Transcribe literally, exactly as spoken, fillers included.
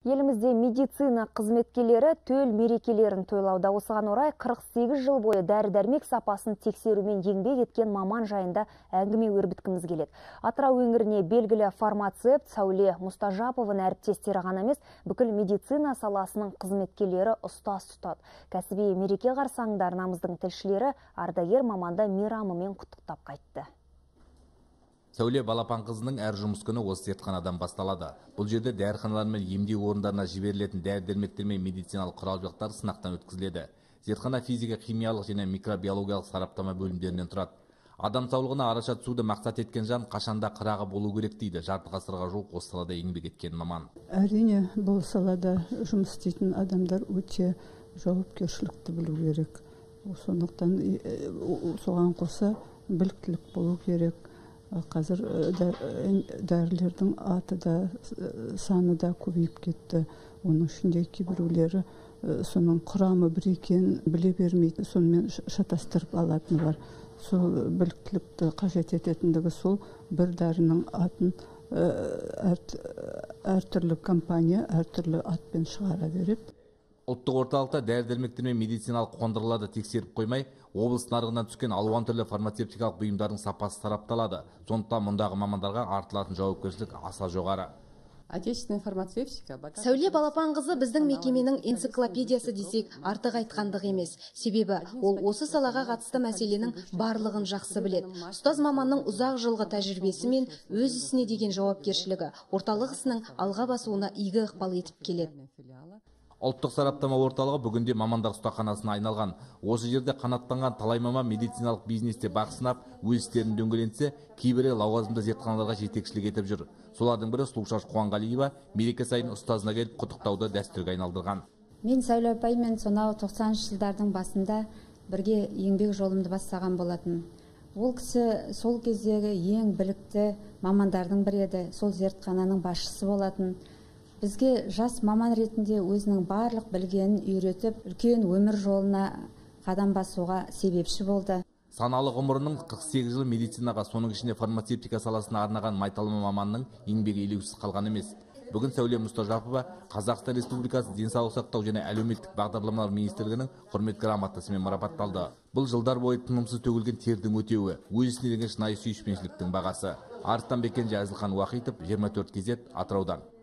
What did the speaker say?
Елімізде медицина қызметкерлері төл мерекелерін тойлауда. Осыған орай қырық сегіз жыл бойы дәрі-дәрмек сапасын тексерумен еңбек еткен маман жайында әңгіме өрбіткіміз келеді. Атырау өңіріне белгілі фармацевт Сәуле Мұстажаповын әріптестері ғана емес, бүкіл медицина саласының қызметкерлері ұстаз тұтады. Кәсіби мереке қарсаңында арнамыздың тілшілері ардагер маманды мейрамымен құттықтап қайтты. Сәуле балапан қызының әр жұмыс күні осы зертханадан басталады. Бұл жерде дәріханалар мен емдеу орындарына жіберілетін дәрі-дәрмектер мен медициналық құрал-жабдықтар сынақтан өткізіледі. Зертхана физика, химиялық және микробиологиялық сараптама бөлімдерінен тұрады. Адам саулығына араша түсуді мақсат еткен жан қашанда қырағы болу керек дейді жарты ғасырға жуық осы салада еңбек еткен маман. Әрине, бұл салада жұмыс істейтін адамдар өте жауапкершілікті білу керек. Сондықтан соған қоса біліктілік болу керек. Қазір дәрілердің аты да, саны да көбейіп кетті. Оның ішінде кейбіреулері соның құрамы бір екенін біле бермейді, сонымен шатастырып алатыны бар. Сол біліктілікті қажет ететіндігі сол бір дәрінің атын әртүрлі компания әртүрлі атпен шығара береді. Ұлттық орталықта дәрі-дәрмектер мен медициналық қондырғыларды тексеріп қоймай, облыс нарығынан түскен алуан түрлі фармацевтикалық бұйымдардың сапасы сарапталады. Сондықтан мұндағы мамандарға артылатын жауапкершілік аса жоғары. Сәуле балапан қызы біздің мекеменің энциклопедиясы десек артық айтқандық емес. Себебі ол осы салаға қатысты мәселенің барлығын жақсы біледі. Ұстаз маманның ұзақ жылғы тәжірибесі мен өз ісіне деген жауапкершілігі орталық ісінің алға басуына игі ықпал етіп келеді. Ұлттық сараптама орталығы бүгінде мамандар ұстаханасына айналған. Осы жерде қанаттанған талай маман медициналық бизнесте бақ сынап, өз істерін дөңгеленсе, кейбірі лауазымды зертханаларға жетекшілік етіп жүр. Солардың бірі Сұлушаш Қуанғалиева мереке сайын ұстазына келіп құттықтауды дәстүрге айналдырған. Мен Сәуле апаймен сонау тоқсаныншы жылдардың басында бірге еңбек жолымды бастаған болатын. Ол кісі сол кездегі ең білікті мамандардың бірі еді, сол зертхананың басшысы болатын. Бізге жас маман ретінде өзінің барлық білгенін үйретіп, үлкен өмір жолына қадам басуға себепші болды. Саналы ғұмырының қырық сегіз жыл медицинаға, соның ішінде фармацевтика саласына арнаған майталма маманның еңбегі елеусіз қалған емес. Бүгін Сәуле Мұстажапова Қазақстан Республикасы денсаулық сақтау және әлеуметтік бағдарламалар министрлігінің құрмет грамотасымен марапатталды. Бұл жылдар бойы тынымсыз төгілген тердің өтеуі, өз ісіне деген шынайы сүйіспеншіліктің бағасы. Арыстан Бекенже, Әзілхан Уахитов, жиырма төрт кей зет, Атыраудан.